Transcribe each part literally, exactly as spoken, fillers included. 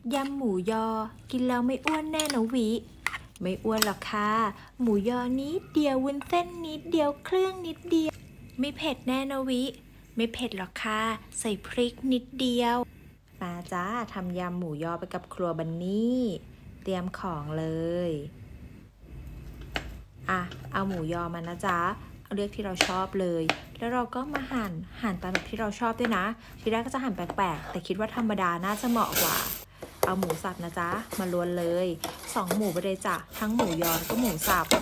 ยำหมูยอกินแล้วไม่อ้วนแน่นะวิไม่อ้วนหรอกค่ะหมูยอนิดเดียววุ้นเส้นนิดเดียวเครื่องนิดเดียวไม่เผ็ดแน่นะวิไม่เผ็ดหรอกค่ะใส่พริกนิดเดียวมาจ้าทำยำหมูยอไปกับครัวบันนี่เตรียมของเลยอ่ะเอาหมูยอมานะจ๊ะเอาเลือกที่เราชอบเลยแล้วเราก็มาหั่นหั่นตามแบบที่เราชอบด้วยนะทีแรกก็จะหั่นแปลกๆแต่คิดว่าธรรมดาน่าจะเหมาะกว่าเอาหมูสับนะจ๊ะมาล้วนเลยสองหมูไปเลยจ้ะทั้งหมูยอแล้วก็หมูสับ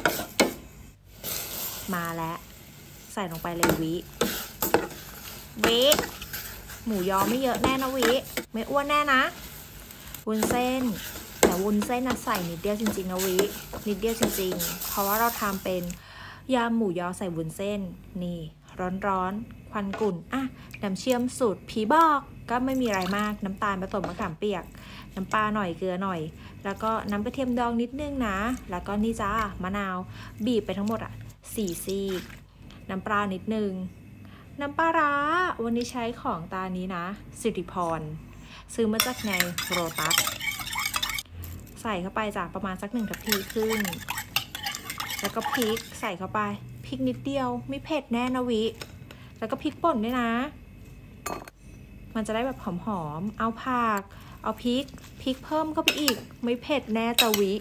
มาแล้วใส่ลงไปเลยวิวิหมูยอไม่เยอะแน่นะวิไม่อ้วนแน่นะวุ้นเส้นแต่วุ้นเส้นนะใส่นิดเดียวจริงๆนะวินิดเดียวจริงๆเพราะว่าเราทำเป็นยำหมูยอใส่วุ้นเส้นนี่ร้อนๆควันกุ่นอ่ะน้ำเชื่อมสูตรผีบอกก็ไม่มีอะไรมากน้ำตาลผสมมะขามเปียกน้ำปลาหน่อยเกลือหน่อยแล้วก็น้ำกระเทียมดองนิดนึงนะแล้วก็นี่จ้ามะนาวบีบไปทั้งหมดอ่ะสี่ซีกน้ำปลานิดนึงน้ำปลาร้าวันนี้ใช้ของตานี้นะสิริพรซื้อมาจากในโรตัสใส่เข้าไปจากประมาณสักหนึ่งทัพพีครึ่งแล้วก็พริกใส่เข้าไปพริกนิดเดียวไม่เผ็ดแน่นะวิแล้วก็พริกป่นด้วยนะมันจะได้แบบหอมๆเอาผักเอาพริกพริกเพิ่มเข้าไปอีกไม่เผ็ดแน่จะวิ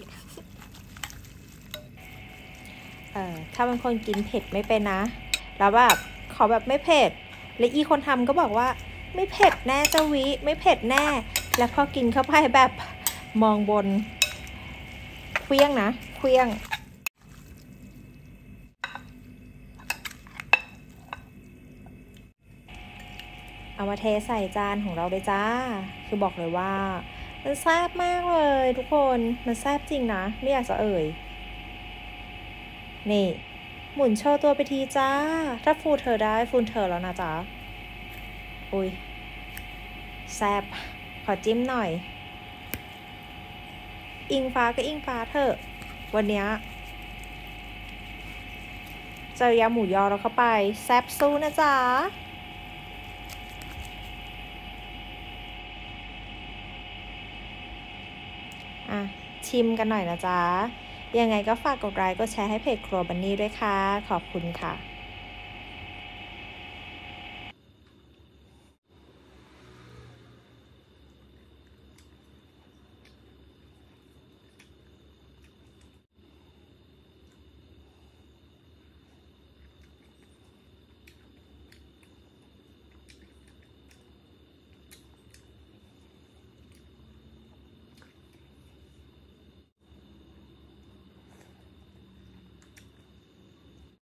เออถ้าเป็นคนกินเผ็ดไม่เป็นนะแล้วแบบขอแบบไม่เผ็ดและอีคนทำก็บอกว่าไม่เผ็ดแน่จะวิไม่เผ็ดแน่แล้วพอกินเข้าไปแบบมองบนเคลี้ยงนะเคลี้ยงเอามาเทใส่จานของเราเลยจ้าคือบอกเลยว่ามันแซ่บมากเลยทุกคนมันแซ่บจริงนะไม่อยากจะเอ่ยนี่หมุนโชว์ตัวไปทีจ้าถ้าฟูเธอได้ฟูเธอแล้วนะจ๊ะอุ้ยแซ่บขอจิ้มหน่อยอิงฟ้าก็อิงฟ้าเถอะวันนี้เจอยำหมูยอเราเข้าไปแซ่บสู้นะจ๊ะอ่ะชิมกันหน่อยนะจ๊ะยังไงก็ฝากกดไลค์กดแชร์ให้เพจครัวบันนี่ด้วยค่ะขอบคุณค่ะ